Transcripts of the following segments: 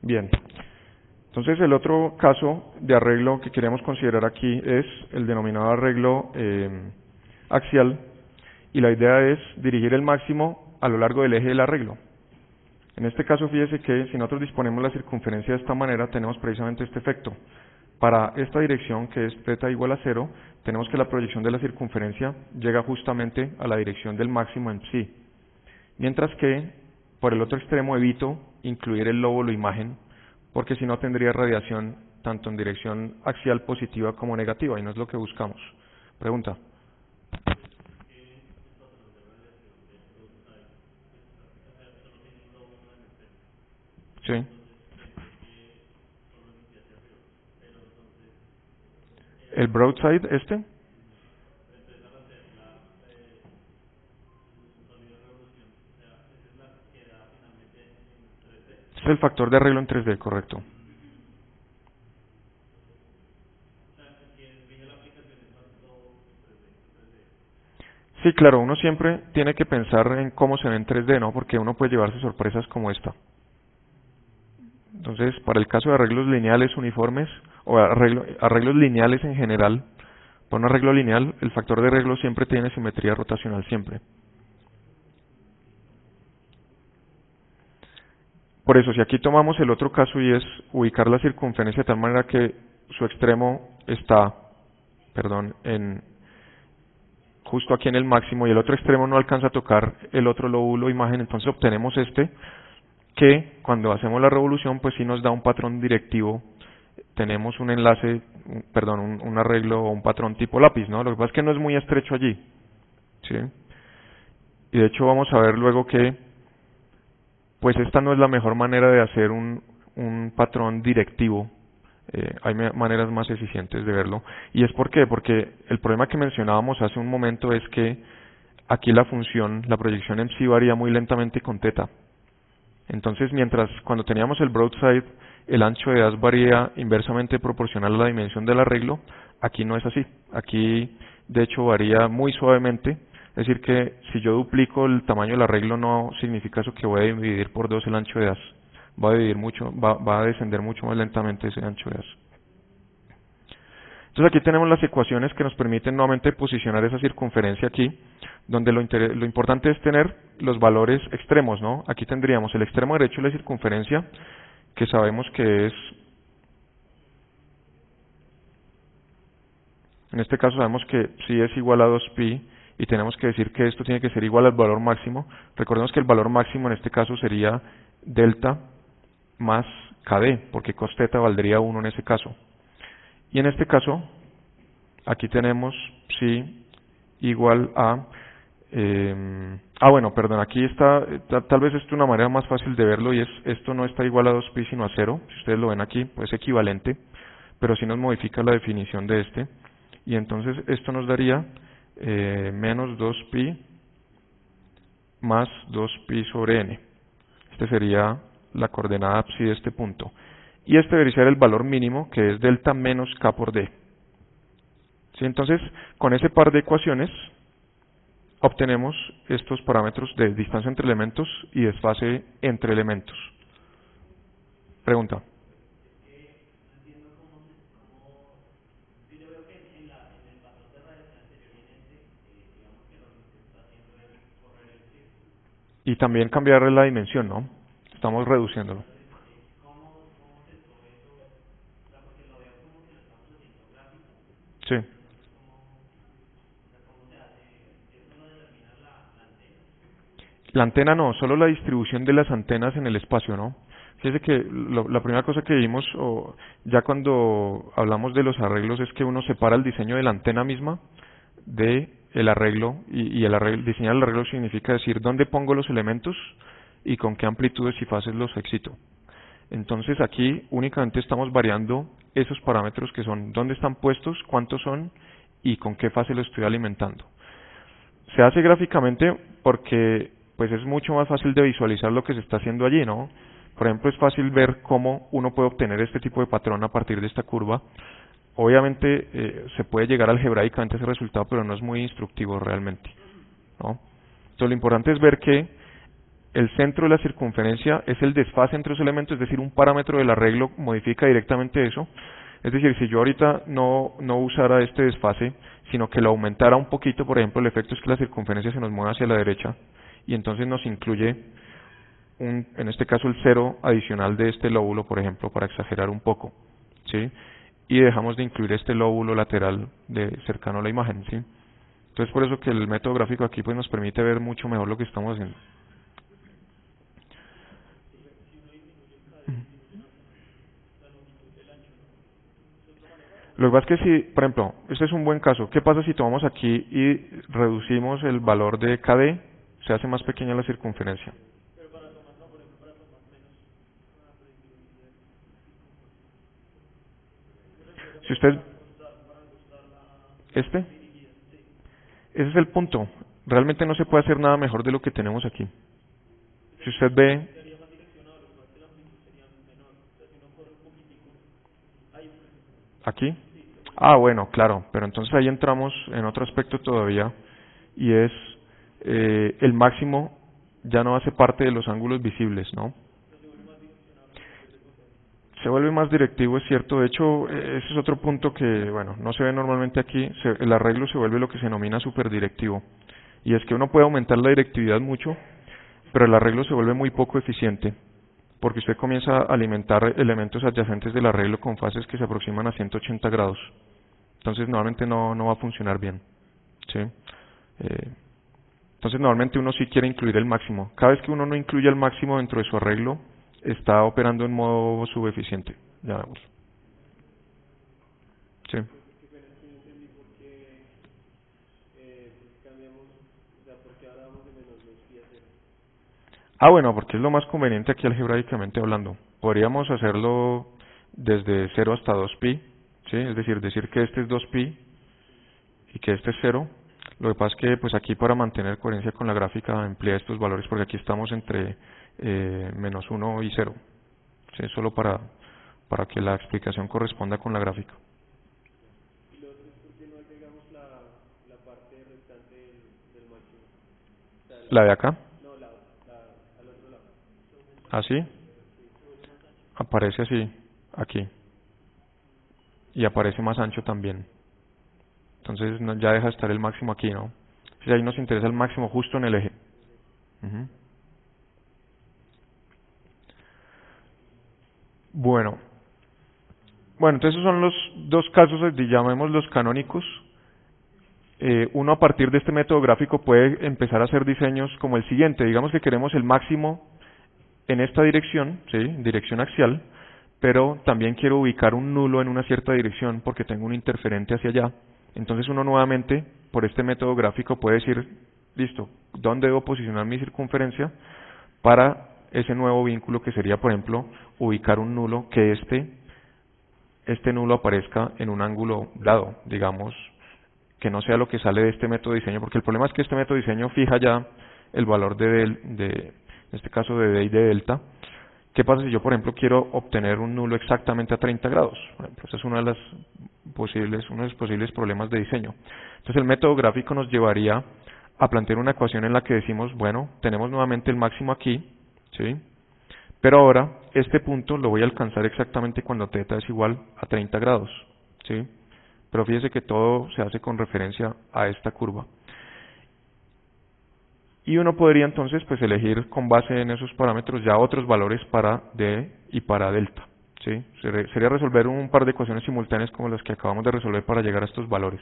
Bien. Entonces el otro caso de arreglo que queremos considerar aquí es el denominado arreglo axial, y la idea es dirigir el máximo a lo largo del eje del arreglo. En este caso, fíjese que si nosotros disponemos la circunferencia de esta manera, tenemos precisamente este efecto. Para esta dirección, que es θ igual a 0, tenemos que la proyección de la circunferencia llega justamente a la dirección del máximo en psi. Mientras que, por el otro extremo, evito incluir el lóbulo imagen, porque si no tendría radiación tanto en dirección axial positiva como negativa, y no es lo que buscamos. Pregunta. Sí. ¿El broadside este? Es el factor de arreglo en 3D, correcto. Sí, claro, uno siempre tiene que pensar en cómo se ve en 3D, ¿no? Porque uno puede llevarse sorpresas como esta. Entonces, para el caso de arreglos lineales uniformes, o arreglos lineales en general, para un arreglo lineal, el factor de arreglo siempre tiene simetría rotacional, siempre. Por eso, si aquí tomamos el otro caso y es ubicar la circunferencia de tal manera que su extremo está, justo aquí en el máximo y el otro extremo no alcanza a tocar el otro lóbulo imagen, entonces obtenemos este, que cuando hacemos la revolución pues sí nos da un patrón directivo. Tenemos un enlace, un arreglo o un patrón tipo lápiz, ¿no? Lo que pasa es que no es muy estrecho allí, ¿sí? Y de hecho vamos a ver luego que pues esta no es la mejor manera de hacer un patrón directivo. Hay maneras más eficientes de verlo. ¿Y es por qué? Porque el problema que mencionábamos hace un momento es que aquí la función, la proyección en sí varía muy lentamente con θ. Entonces, mientras cuando teníamos el broadside, el ancho de haz varía inversamente proporcional a la dimensión del arreglo, aquí no es así. Aquí, de hecho, varía muy suavemente. Es decir que si yo duplico el tamaño del arreglo, no significa eso que voy a dividir por 2 el ancho de haz. Va a descender mucho más lentamente ese ancho de haz. Entonces aquí tenemos las ecuaciones que nos permiten nuevamente posicionar esa circunferencia aquí, donde lo importante es tener los valores extremos, ¿no? Aquí tendríamos el extremo derecho de la circunferencia, que sabemos que es, en este caso sabemos que psi es igual a 2pi, y tenemos que decir que esto tiene que ser igual al valor máximo. Recordemos que el valor máximo en este caso sería delta más kd, porque cos θ valdría 1 en ese caso. Y en este caso, aquí tenemos psi igual a... aquí está, tal vez esto es una manera más fácil de verlo, y es, esto no está igual a 2pi sino a 0. Si ustedes lo ven aquí, pues es equivalente, pero si nos modifica la definición de este. Y entonces esto nos daría menos 2pi más 2pi sobre n. Este sería la coordenada psi de este punto. Y este debería ser el valor mínimo, que es delta menos k por d. ¿Sí? Entonces, con ese par de ecuaciones, obtenemos estos parámetros de distancia entre elementos y desfase entre elementos. Pregunta. Y también cambiarle la dimensión, ¿no? Estamos reduciéndolo. Sí. La antena no, solo la distribución de las antenas en el espacio, ¿no? Fíjese que la primera cosa que vimos, ya cuando hablamos de los arreglos, es que uno separa el diseño de la antena misma de el arreglo, y diseñar el arreglo significa decir dónde pongo los elementos y con qué amplitudes y fases los excito. Entonces aquí únicamente estamos variando esos parámetros que son dónde están puestos, cuántos son y con qué fase los estoy alimentando. Se hace gráficamente porque pues es mucho más fácil de visualizar lo que se está haciendo allí, ¿no? Por ejemplo, es fácil ver cómo uno puede obtener este tipo de patrón a partir de esta curva. Obviamente se puede llegar algebraicamente a ese resultado, pero no es muy instructivo realmente, ¿no? Entonces lo importante es ver que el centro de la circunferencia es el desfase entre los elementos, es decir, un parámetro del arreglo modifica directamente eso. Es decir, si yo ahorita no usara este desfase, sino que lo aumentara un poquito, por ejemplo, el efecto es que la circunferencia se nos mueve hacia la derecha y entonces nos incluye, en este caso, el cero adicional de este lóbulo, por ejemplo, para exagerar un poco, ¿sí? Y dejamos de incluir este lóbulo lateral cercano a la imagen, ¿sí? Entonces, por eso que el método gráfico aquí pues nos permite ver mucho mejor lo que estamos haciendo. Lo que pasa es que si, por ejemplo, este es un buen caso, ¿qué pasa si tomamos aquí y reducimos el valor de KD? Se hace más pequeña la circunferencia. Si usted, este, ese es el punto. Realmente no se puede hacer nada mejor de lo que tenemos aquí. Si usted ve, aquí, bueno, claro, pero entonces ahí entramos en otro aspecto todavía y es el máximo ya no hace parte de los ángulos visibles, ¿no? Se vuelve más directivo, es cierto. De hecho, ese es otro punto que, bueno, no se ve normalmente aquí. El arreglo se vuelve lo que se denomina superdirectivo. Y es que uno puede aumentar la directividad mucho, pero el arreglo se vuelve muy poco eficiente, porque usted comienza a alimentar elementos adyacentes del arreglo con fases que se aproximan a 180 grados. Entonces, normalmente no va a funcionar bien, ¿sí? Entonces, normalmente uno sí quiere incluir el máximo. Cada vez que uno no incluye el máximo dentro de su arreglo, está operando en modo subeficiente. Ya vemos. Sí. Bueno, porque es lo más conveniente aquí algebraicamente hablando. Podríamos hacerlo desde 0 hasta 2pi, ¿sí? Es decir que este es 2pi y que este es 0. Lo que pasa es que pues aquí para mantener coherencia con la gráfica emplea estos valores porque aquí estamos entre menos 1 y 0. ¿Sí? Solo para que la explicación corresponda con la gráfica. La de acá. Así. Aparece así, aquí. Y aparece más ancho también. Entonces ya deja de estar el máximo aquí, ¿no? Si ahí nos interesa el máximo justo en el eje. Ujú. Bueno, entonces esos son los dos casos, llamémoslos canónicos. Uno a partir de este método gráfico puede empezar a hacer diseños como el siguiente. Digamos que queremos el máximo en esta dirección, ¿sí? Dirección axial, pero también quiero ubicar un nulo en una cierta dirección porque tengo un interferente hacia allá. Entonces uno nuevamente, por este método gráfico, puede decir, listo, ¿dónde debo posicionar mi circunferencia para ese nuevo vínculo que sería, por ejemplo, ubicar un nulo que este nulo aparezca en un ángulo dado, digamos, que no sea lo que sale de este método de diseño, porque el problema es que este método de diseño fija ya el valor en este caso de D y de delta. ¿Qué pasa si yo, por ejemplo, quiero obtener un nulo exactamente a 30 grados? Por ejemplo, ese es uno de los posibles problemas de diseño. Entonces el método gráfico nos llevaría a plantear una ecuación en la que decimos, bueno, tenemos nuevamente el máximo aquí, ¿sí? Pero ahora este punto lo voy a alcanzar exactamente cuando θ es igual a 30 grados, ¿sí? Pero fíjese que todo se hace con referencia a esta curva. Y uno podría entonces pues elegir con base en esos parámetros ya otros valores para D y para delta, ¿sí? Sería resolver un par de ecuaciones simultáneas como las que acabamos de resolver para llegar a estos valores.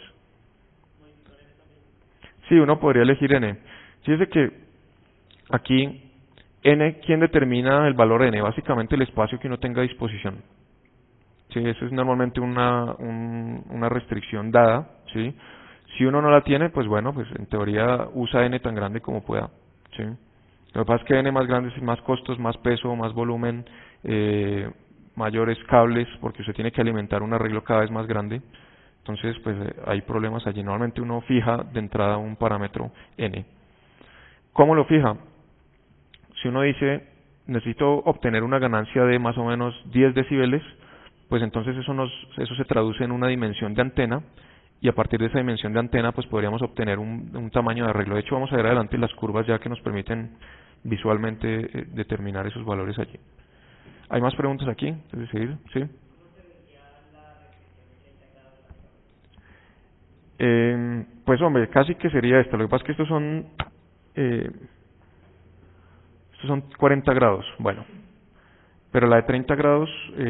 Sí, uno podría elegir N. Fíjese que aquí N, ¿quién determina el valor N? Básicamente el espacio que uno tenga a disposición. Sí, eso es normalmente una restricción dada, ¿sí? Si uno no la tiene, pues bueno, pues en teoría usa N tan grande como pueda, ¿sí? Lo que pasa es que N más grande es más costos, más peso, más volumen, mayores cables, porque usted tiene que alimentar un arreglo cada vez más grande. Entonces, pues hay problemas allí. Normalmente uno fija de entrada un parámetro N. ¿Cómo lo fija? Si uno dice, necesito obtener una ganancia de más o menos 10 decibeles, pues entonces eso se traduce en una dimensión de antena, y a partir de esa dimensión de antena pues podríamos obtener un tamaño de arreglo. De hecho, vamos a ver adelante las curvas ya que nos permiten visualmente determinar esos valores allí. ¿Hay más preguntas aquí? ¿Es decir, sí? Pues hombre, casi que sería esta. Lo que pasa es que eh, estos son 40 grados. Bueno, pero la de 30 grados,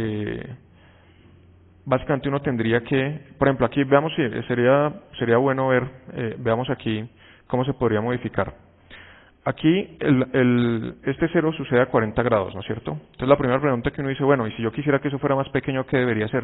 básicamente uno tendría que, por ejemplo, aquí veamos si sería bueno ver, veamos aquí cómo se podría modificar. Aquí este cero sucede a 40 grados, ¿no es cierto? Entonces la primera pregunta que uno dice, bueno, y si yo quisiera que eso fuera más pequeño, ¿qué debería ser?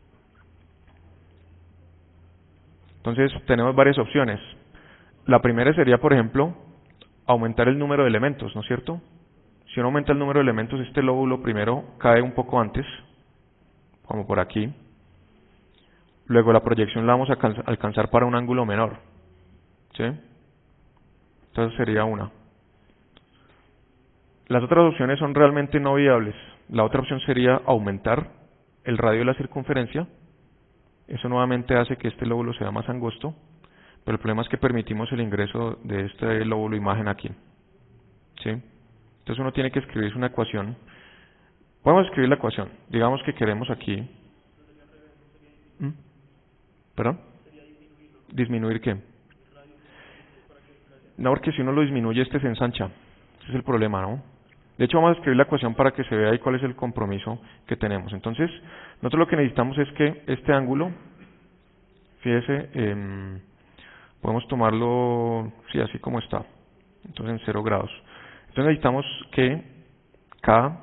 Entonces tenemos varias opciones. La primera sería, por ejemplo, aumentar el número de elementos, ¿no es cierto? Si uno aumenta el número de elementos, este lóbulo primero cae un poco antes, como por aquí. Luego la proyección la vamos a alcanzar para un ángulo menor, ¿sí? Entonces sería una. Las otras opciones son realmente no viables. La otra opción sería aumentar el radio de la circunferencia. Eso nuevamente hace que este lóbulo sea más angosto, pero el problema es que permitimos el ingreso de este lóbulo imagen aquí, ¿sí? Entonces uno tiene que escribir una ecuación. Podemos escribir la ecuación. Digamos que queremos aquí... ¿Mm? ¿Perdón? ¿Disminuir qué? No, porque si uno lo disminuye, este se ensancha. Ese es el problema, ¿no? De hecho, vamos a escribir la ecuación para que se vea ahí cuál es el compromiso que tenemos. Entonces, nosotros lo que necesitamos es que este ángulo, fíjese, podemos tomarlo, sí, así como está. Entonces, en 0 grados. Entonces, necesitamos que K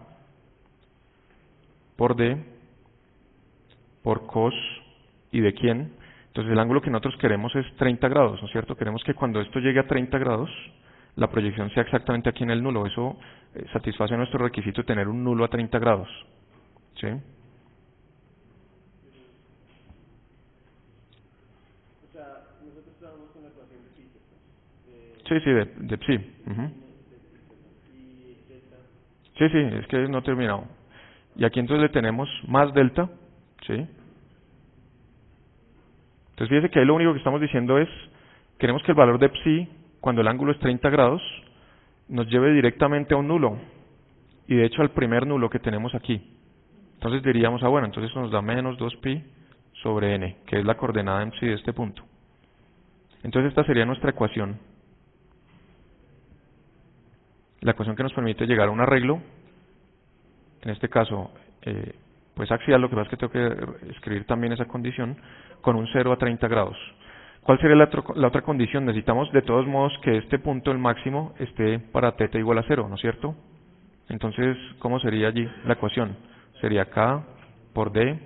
por D por cos y de quién. Entonces, el ángulo que nosotros queremos es 30 grados, ¿no es cierto? Queremos que cuando esto llegue a 30 grados, la proyección sea exactamente aquí en el nulo. Eso satisface nuestro requisito de tener un nulo a 30 grados. ¿Sí? Sí, sí, de psi. Ujú. Sí, sí, es que no he terminado. Y aquí entonces le tenemos más delta, ¿sí? Entonces fíjese que ahí lo único que estamos diciendo es, queremos que el valor de psi, cuando el ángulo es 30 grados, nos lleve directamente a un nulo. Y de hecho al primer nulo que tenemos aquí. Entonces diríamos, bueno, entonces eso nos da menos 2pi sobre n, que es la coordenada en psi de este punto. Entonces esta sería nuestra ecuación. La ecuación que nos permite llegar a un arreglo, en este caso, pues axial, lo que pasa es que tengo que escribir también esa condición, con un 0 a 30 grados. ¿Cuál sería la otra condición? Necesitamos de todos modos que este punto, el máximo, esté para θ igual a 0, ¿no es cierto? Entonces, ¿cómo sería allí la ecuación? Sería K por D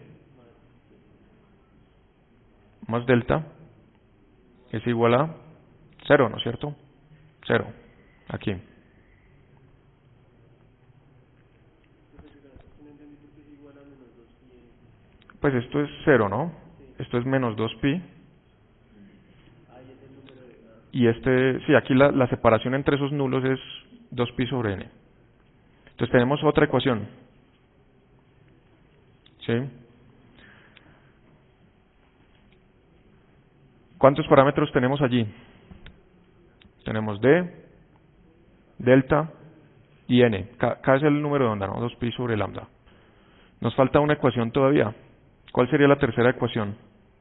más delta es igual a 0, ¿no es cierto? 0, aquí. Pues esto es 0, ¿no? Esto es menos 2pi. Y sí, aquí la separación entre esos nulos es 2pi sobre n. Entonces tenemos otra ecuación. ¿Sí? ¿Cuántos parámetros tenemos allí? Tenemos d, delta y n. K es el número de onda, ¿no? 2pi sobre lambda. Nos falta una ecuación todavía. ¿Cuál sería la tercera ecuación?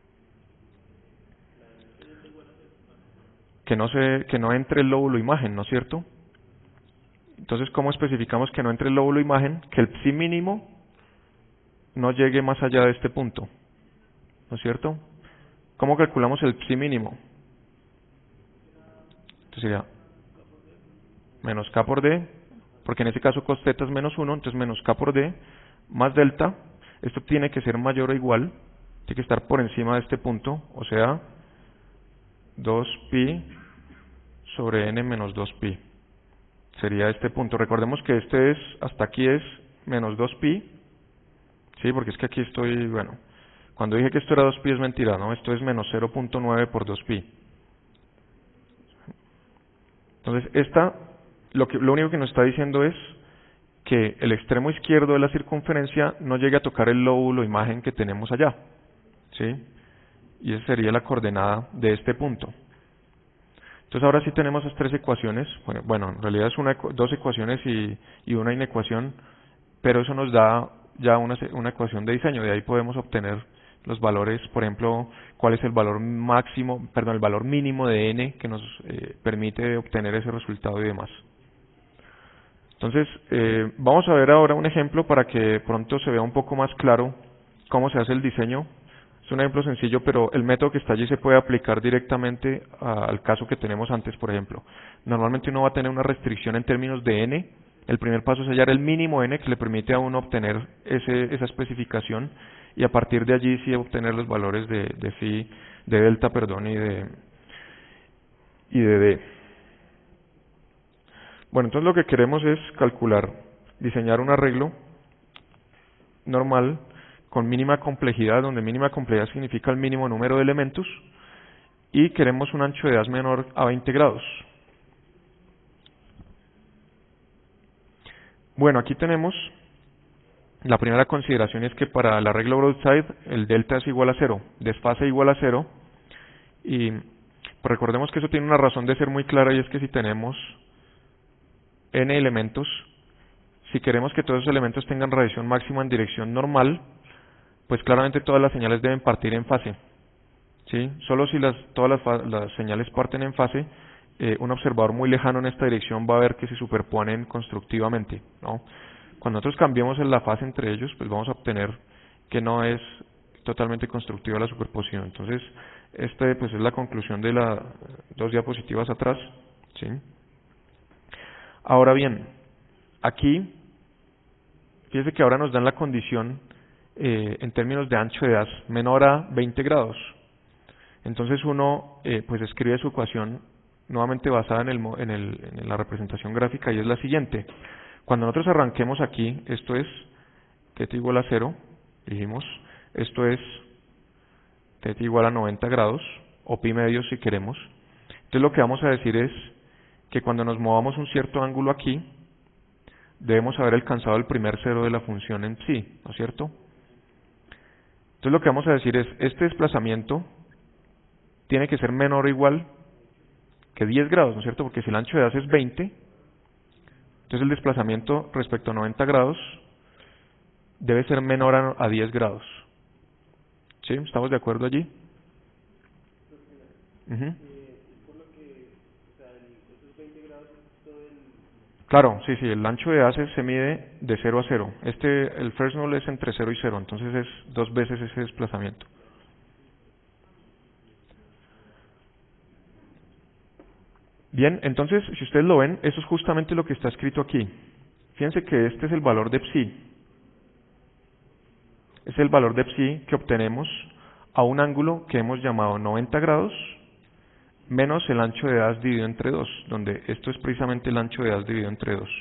Que no entre el lóbulo imagen, ¿no es cierto? Entonces, ¿cómo especificamos que no entre el lóbulo imagen? Que el psi mínimo no llegue más allá de este punto, ¿no es cierto? ¿Cómo calculamos el psi mínimo? Entonces sería menos k por d, porque en este caso cos θ es menos 1, entonces menos k por d, más delta. Esto tiene que ser mayor o igual, tiene que estar por encima de este punto, o sea, 2pi sobre n menos 2pi. Sería este punto. Recordemos que hasta aquí es menos 2pi, ¿sí? Porque es que aquí estoy, bueno, cuando dije que esto era 2pi es mentira, ¿no? Esto es menos 0.9 por 2pi. Entonces, lo único que nos está diciendo es que el extremo izquierdo de la circunferencia no llegue a tocar el lóbulo imagen que tenemos allá, ¿sí? Y esa sería la coordenada de este punto. Entonces ahora sí tenemos esas tres ecuaciones, bueno, en realidad es dos ecuaciones y una inecuación, pero eso nos da ya una ecuación de diseño, de ahí podemos obtener los valores, por ejemplo, cuál es el valor máximo, perdón, el valor mínimo de n que nos permite obtener ese resultado y demás. Entonces, vamos a ver ahora un ejemplo para que pronto se vea un poco más claro cómo se hace el diseño. Es un ejemplo sencillo, pero el método que está allí se puede aplicar directamente al caso que tenemos antes, por ejemplo. Normalmente uno va a tener una restricción en términos de n. El primer paso es hallar el mínimo n que le permite a uno obtener esa especificación y a partir de allí sí obtener los valores de phi, de delta, perdón, y de d. Bueno, entonces lo que queremos es calcular, diseñar un arreglo normal con mínima complejidad, donde mínima complejidad significa el mínimo número de elementos, y queremos un ancho de haz menor a 20 grados. Bueno, aquí tenemos la primera consideración, es que para el arreglo broadside el delta es igual a 0, desfase igual a 0, y recordemos que eso tiene una razón de ser muy clara, y es que si tenemos n elementos, si queremos que todos esos elementos tengan radiación máxima en dirección normal, pues claramente todas las señales deben partir en fase. ¿Sí? Solo si todas las señales parten en fase, un observador muy lejano en esta dirección va a ver que se superponen constructivamente, ¿no? Cuando nosotros cambiemos en la fase entre ellos, pues vamos a obtener que no es totalmente constructiva la superposición. Entonces, pues es la conclusión de las dos diapositivas atrás, ¿sí? Ahora bien, aquí, fíjese que ahora nos dan la condición en términos de ancho de haz menor a 20 grados. Entonces uno pues escribe su ecuación nuevamente basada en la representación gráfica, y es la siguiente. Cuando nosotros arranquemos aquí, esto es θ igual a 0, dijimos, esto es θ igual a 90 grados, o pi medio si queremos. Entonces lo que vamos a decir es que cuando nos movamos un cierto ángulo aquí, debemos haber alcanzado el primer cero de la función en sí, ¿no es cierto? Entonces lo que vamos a decir es, este desplazamiento tiene que ser menor o igual que 10 grados, ¿no es cierto? Porque si el ancho de haz es 20, entonces el desplazamiento respecto a 90 grados debe ser menor a 10 grados. ¿Sí? ¿Estamos de acuerdo allí? Claro, sí, el ancho de haz se mide de 0 a 0. El Fresnel es entre 0 y 0, entonces es 2 veces ese desplazamiento. Bien, entonces, si ustedes lo ven, eso es justamente lo que está escrito aquí. Fíjense que este es el valor de psi. Es el valor de psi que obtenemos a un ángulo que hemos llamado 90 grados menos el ancho de haz dividido entre 2, donde esto es precisamente el ancho de haz dividido entre 2.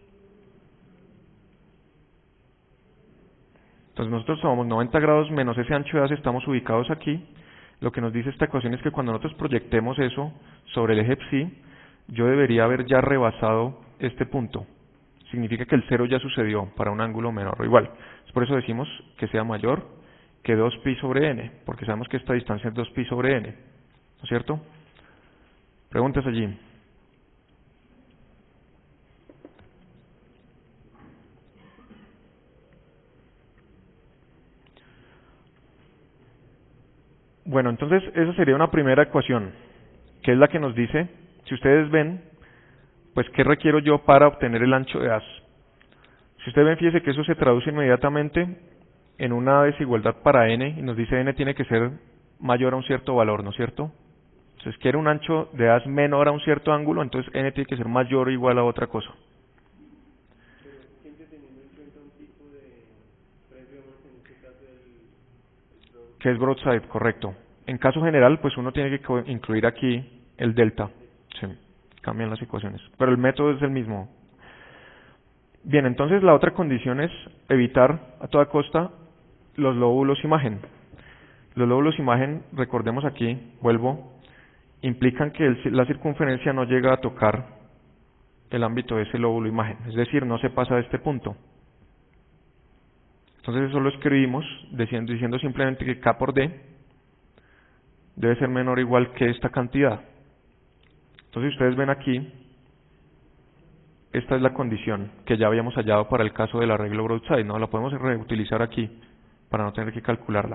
Entonces nosotros tomamos 90 grados menos ese ancho de haz, estamos ubicados aquí. Lo que nos dice esta ecuación es que cuando nosotros proyectemos eso sobre el eje psi, yo debería haber ya rebasado este punto. Significa que el 0 ya sucedió para un ángulo menor o igual. Por eso decimos que sea mayor que 2pi sobre n, porque sabemos que esta distancia es 2pi sobre n, ¿no es cierto? Preguntas allí. Bueno, entonces esa sería una primera ecuación, que es la que nos dice, si ustedes ven, pues qué requiero yo para obtener el ancho de haz. Si ustedes ven, fíjense que eso se traduce inmediatamente en una desigualdad para n, y nos dice n tiene que ser mayor a un cierto valor, ¿no es cierto? Entonces quiere un ancho de haz menor a un cierto ángulo, entonces n tiene que ser mayor o igual a otra cosa. Pero siempre teniendo en cuenta un tipo de precio, en este caso que es broadside, correcto. En caso general, pues uno tiene que incluir aquí el delta. Sí, cambian las ecuaciones, pero el método es el mismo. Bien, entonces la otra condición es evitar a toda costa los lóbulos imagen. Los lóbulos imagen, recordemos aquí, vuelvo, implican que la circunferencia no llega a tocar el ámbito de ese lóbulo imagen, es decir, no se pasa de este punto. Entonces eso lo escribimos diciendo simplemente que K por D debe ser menor o igual que esta cantidad. Entonces ustedes ven aquí, esta es la condición que ya habíamos hallado para el caso del arreglo broadside, ¿no? La podemos reutilizar aquí para no tener que calcularla.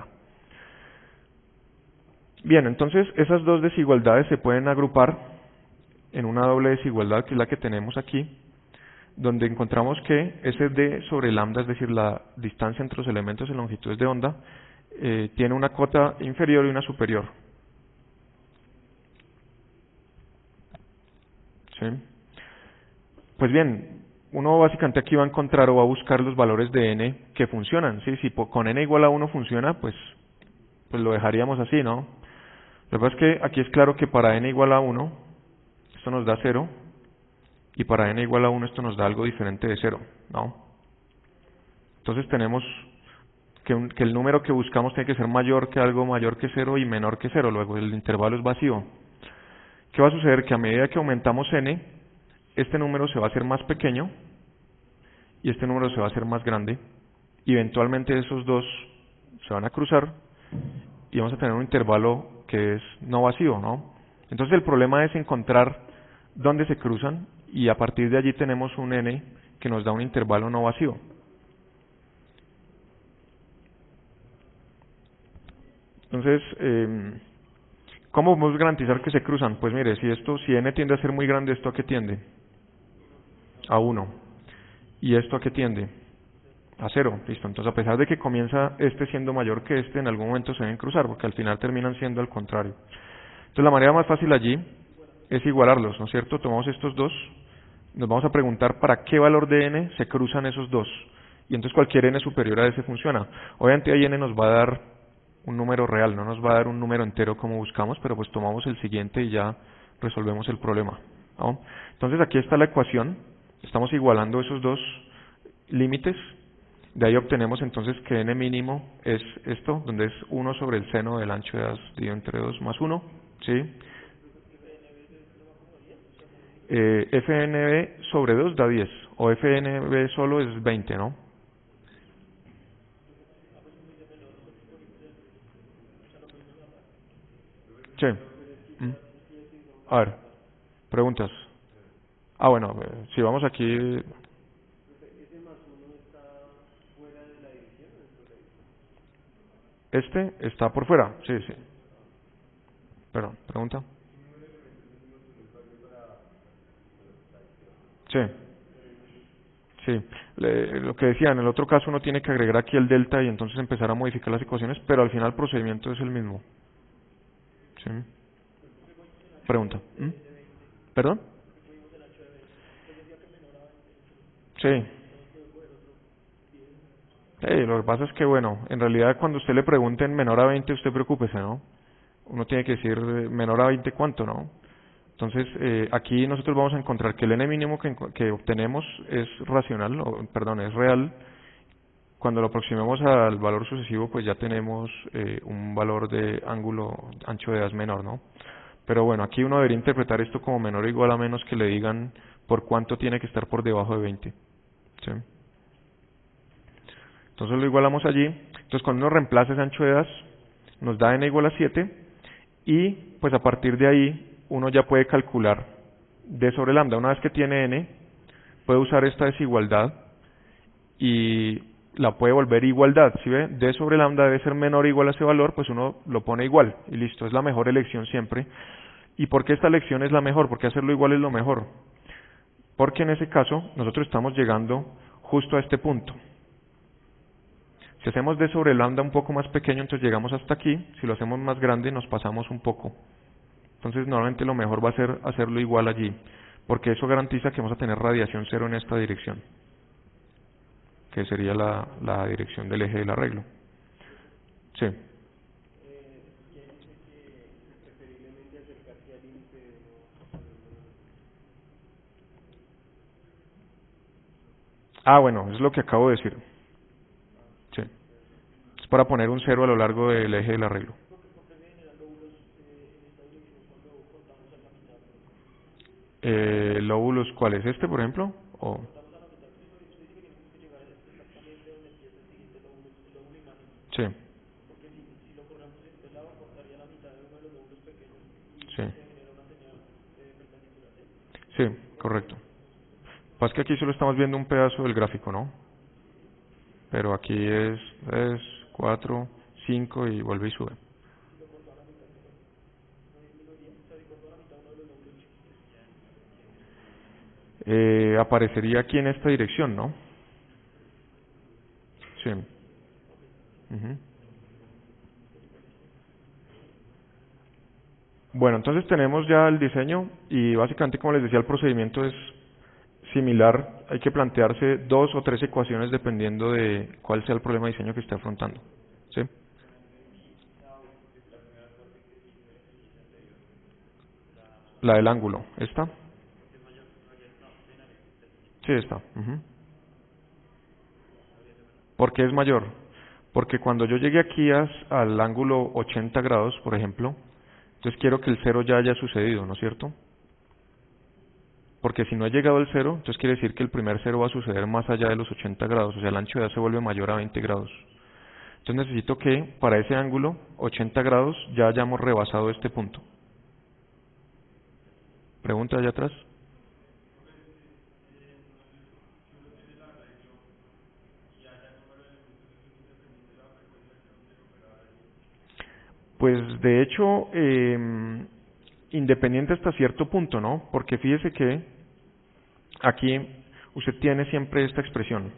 Bien, entonces esas dos desigualdades se pueden agrupar en una doble desigualdad, que es la que tenemos aquí, donde encontramos que ese d sobre lambda, es decir, la distancia entre los elementos en longitudes de onda, tiene una cota inferior y una superior. ¿Sí? Pues bien, uno básicamente aquí va a encontrar o va a buscar los valores de n que funcionan. ¿Sí? Si con n igual a 1 funciona, pues lo dejaríamos así, ¿no? Lo que pasa es que aquí es claro que para n igual a 1, esto nos da 0, y para n igual a 1 esto nos da algo diferente de 0, ¿no? Entonces tenemos que el número que buscamos tiene que ser mayor que algo mayor que 0 y menor que 0, luego el intervalo es vacío. ¿Qué va a suceder? Que a medida que aumentamos n, este número se va a hacer más pequeño y este número se va a hacer más grande, y eventualmente esos dos se van a cruzar y vamos a tener un intervalo que es no vacío, ¿no? Entonces el problema es encontrar dónde se cruzan, y a partir de allí tenemos un n que nos da un intervalo no vacío. Entonces, ¿cómo podemos garantizar que se cruzan? Pues mire, si n tiende a ser muy grande, ¿esto a qué tiende? A 1. ¿Y esto a qué tiende? A 0. Listo. Entonces, a pesar de que comienza este siendo mayor que este, en algún momento se deben cruzar, porque al final terminan siendo al contrario. Entonces, la manera más fácil allí es igualarlos, ¿no es cierto? Tomamos estos dos, nos vamos a preguntar para qué valor de n se cruzan esos dos, y entonces cualquier n superior a ese funciona. Obviamente ahí n nos va a dar un número real, no nos va a dar un número entero como buscamos, pero pues tomamos el siguiente y ya resolvemos el problema, ¿no? Entonces aquí está la ecuación, estamos igualando esos dos límites, de ahí obtenemos entonces que n mínimo es esto, donde es 1 sobre el seno del ancho de as dividido entre 2 más 1, ¿sí? FNB sobre 2 da 10, o FNB solo es 20, ¿no? Sí. Mm. A ver, preguntas. Ah, bueno, si vamos aquí, este está por fuera, sí, sí. Pero, pregunta. Sí, sí. Lo que decía, en el otro caso uno tiene que agregar aquí el delta y entonces empezar a modificar las ecuaciones, pero al final el procedimiento es el mismo. Sí. Pregunta. ¿Mm? ¿Perdón? Sí. Lo que pasa es que, bueno, en realidad cuando usted le pregunten menor a 20, usted preocúpese, ¿no? Uno tiene que decir menor a 20 cuánto, ¿no? Entonces, aquí nosotros vamos a encontrar que el n mínimo que obtenemos es racional, perdón, es real. Cuando lo aproximemos al valor sucesivo, pues ya tenemos un valor de ángulo ancho de as menor, ¿no? Pero bueno, aquí uno debería interpretar esto como menor o igual a menos que le digan por cuánto tiene que estar por debajo de 20. ¿Sí? Entonces lo igualamos allí. Entonces cuando uno reemplaza ese ancho de as, nos da n igual a 7, y pues a partir de ahí uno ya puede calcular d sobre lambda. Una vez que tiene n, puede usar esta desigualdad y la puede volver igualdad. Si ve, d sobre lambda debe ser menor o igual a ese valor, pues uno lo pone igual y listo, es la mejor elección siempre. ¿Y por qué esta elección es la mejor? ¿Por qué hacerlo igual es lo mejor? Porque en ese caso nosotros estamos llegando justo a este punto. Si hacemos d sobre lambda un poco más pequeño, entonces llegamos hasta aquí. Si lo hacemos más grande, nos pasamos un poco. Entonces normalmente lo mejor va a ser hacerlo igual allí, porque eso garantiza que vamos a tener radiación cero en esta dirección, que sería la dirección del eje del arreglo. Sí. Ah, bueno, es lo que acabo de decir. Sí. Es para poner un cero a lo largo del eje del arreglo. Lóbulos, ¿cuál es este, por ejemplo? O, sí, sí. que aquí solo estamos viendo un pedazo del gráfico, ¿no? Pero aquí es 3, 4, 5 y vuelve y sube. Aparecería aquí en esta dirección, ¿no? Sí. Ujú. Bueno, entonces tenemos ya el diseño y básicamente, como les decía, el procedimiento es similar. Hay que plantearse 2 o 3 ecuaciones dependiendo de cuál sea el problema de diseño que esté afrontando. ¿Sí? La del ángulo, ¿esta? Sí, esta. Ujú. ¿Por qué es mayor? Porque cuando yo llegue aquí al ángulo 80 grados, por ejemplo, entonces quiero que el cero ya haya sucedido, ¿no es cierto? Porque si no ha llegado el cero, entonces quiere decir que el primer cero va a suceder más allá de los 80 grados, o sea, el ancho de A se vuelve mayor a 20 grados. Entonces necesito que para ese ángulo, 80 grados, ya hayamos rebasado este punto. ¿Pregunta allá atrás? Pues de hecho, independiente hasta cierto punto, ¿no? Porque fíjese que aquí usted tiene siempre esta expresión.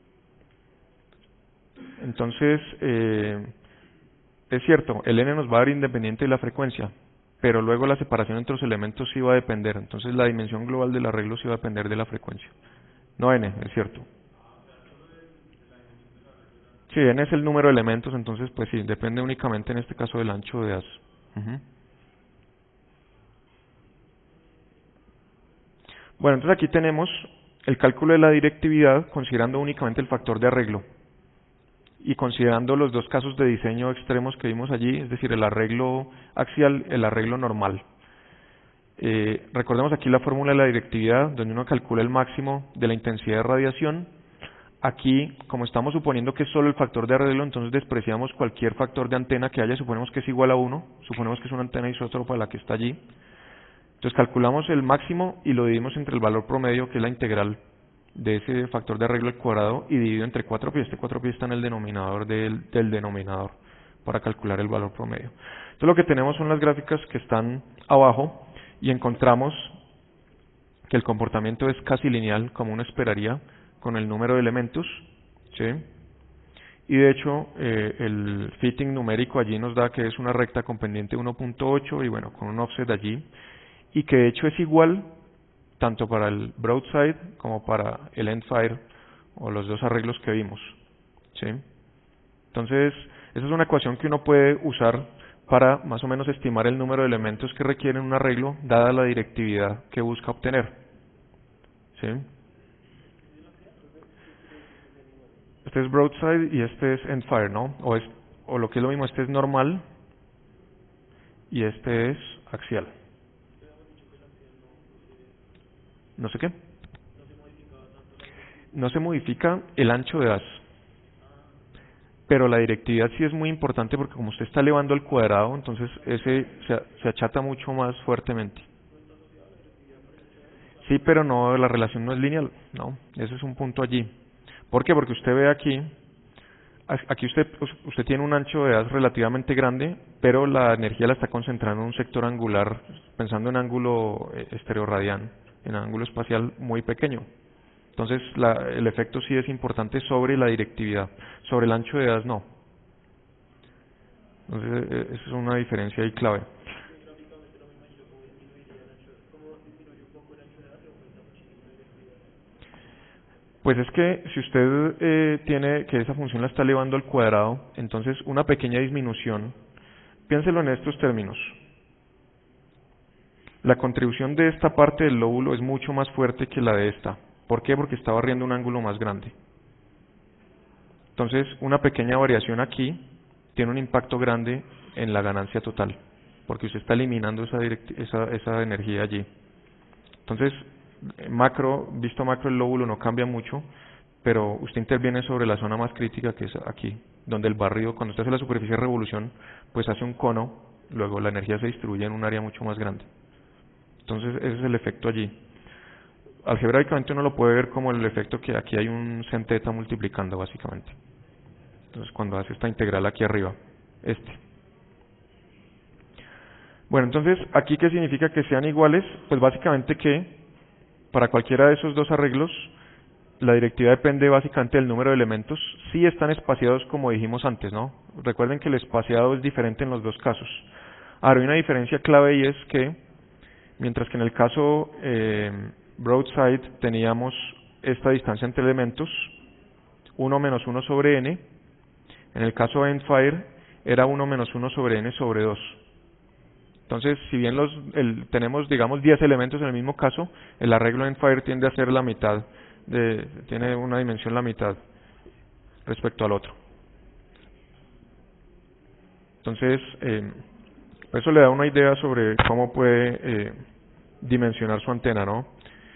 Entonces, es cierto, el n nos va a dar independiente de la frecuencia, pero luego la separación entre los elementos sí va a depender. Entonces la dimensión global del arreglo sí va a depender de la frecuencia. No n, es cierto. Sí, n es el número de elementos, entonces pues sí, depende únicamente en este caso del ancho de as. Ujú. Bueno, entonces aquí tenemos el cálculo de la directividad considerando únicamente el factor de arreglo y considerando los dos casos de diseño extremos que vimos allí, es decir, el arreglo axial, el arreglo normal. Recordemos aquí la fórmula de la directividad, donde uno calcula el máximo de la intensidad de radiación. Aquí, como estamos suponiendo que es solo el factor de arreglo, entonces despreciamos cualquier factor de antena que haya, suponemos que es igual a 1, suponemos que es una antena isótropa la que está allí. Entonces calculamos el máximo y lo dividimos entre el valor promedio, que es la integral de ese factor de arreglo al cuadrado, y dividido entre 4 pi. Este 4 pi está en el denominador del denominador para calcular el valor promedio. Entonces lo que tenemos son las gráficas que están abajo y encontramos que el comportamiento es casi lineal, como uno esperaría, con el número de elementos, ¿sí? Y de hecho, el fitting numérico allí nos da que es una recta con pendiente 1.8 y bueno, con un offset allí, y que de hecho es igual tanto para el broadside como para el endfire o los dos arreglos que vimos, ¿sí? Entonces, esa es una ecuación que uno puede usar para más o menos estimar el número de elementos que requieren un arreglo dada la directividad que busca obtener, ¿sí? Este es broadside y este es endfire, ¿no? O lo que es lo mismo, este es normal y este es axial. No sé qué. No se modifica el ancho de as, pero la directividad sí es muy importante porque como usted está elevando al cuadrado, entonces ese se achata mucho más fuertemente. Sí, pero no, la relación no es lineal, no, ese es un punto allí. ¿Por qué? Porque usted ve aquí, aquí usted tiene un ancho de haz relativamente grande, pero la energía la está concentrando en un sector angular, pensando en ángulo estereoradián, en ángulo espacial muy pequeño. Entonces el efecto sí es importante sobre la directividad, sobre el ancho de haz no. Entonces esa es una diferencia ahí clave. Pues es que si usted tiene que esa función la está elevando al cuadrado, entonces una pequeña disminución, piénselo en estos términos. La contribución de esta parte del lóbulo es mucho más fuerte que la de esta. ¿Por qué? Porque está barriendo un ángulo más grande. Entonces, una pequeña variación aquí tiene un impacto grande en la ganancia total, porque usted está eliminando esa energía allí. Entonces, visto macro, el lóbulo no cambia mucho, pero usted interviene sobre la zona más crítica, que es aquí, donde el barrido, cuando usted hace la superficie de revolución, pues hace un cono, luego la energía se distribuye en un área mucho más grande. Entonces, ese es el efecto allí. algebraicamente uno lo puede ver como el efecto que aquí hay un centeta multiplicando básicamente. Entonces cuando hace esta integral aquí arriba, Bueno, entonces aquí ¿qué significa que sean iguales? Pues básicamente que para cualquiera de esos dos arreglos la directiva depende básicamente del número de elementos, si están espaciados como dijimos antes, ¿no? Recuerden que el espaciado es diferente en los dos casos. Ahora hay una diferencia clave y es que mientras que en el caso Broadside teníamos esta distancia entre elementos, 1 menos 1 sobre n, en el caso Endfire era 1 menos 1 sobre n sobre 2. Entonces, si bien tenemos, digamos, 10 elementos en el mismo caso, el arreglo Endfire tiende a ser la mitad, tiene una dimensión la mitad respecto al otro. Entonces, eso le da una idea sobre cómo puede dimensionar su antena, ¿no?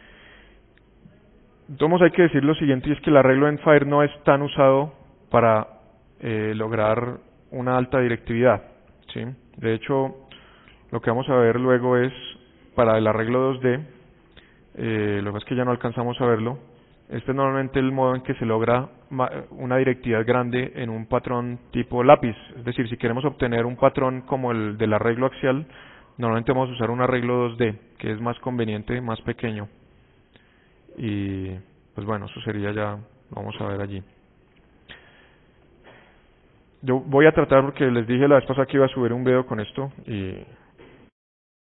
Entonces hay que decir lo siguiente, y es que el arreglo Endfire no es tan usado para lograr una alta directividad, ¿sí? De hecho, lo que vamos a ver luego es, para el arreglo 2D, lo que pasa es que ya no alcanzamos a verlo, este es normalmente el modo en que se logra una directividad grande en un patrón tipo lápiz, es decir, si queremos obtener un patrón como el del arreglo axial, normalmente vamos a usar un arreglo 2D, que es más conveniente, más pequeño, y pues bueno, eso sería ya, vamos a ver allí. Yo voy a tratar, porque les dije la vez pasada que iba a subir un video con esto, y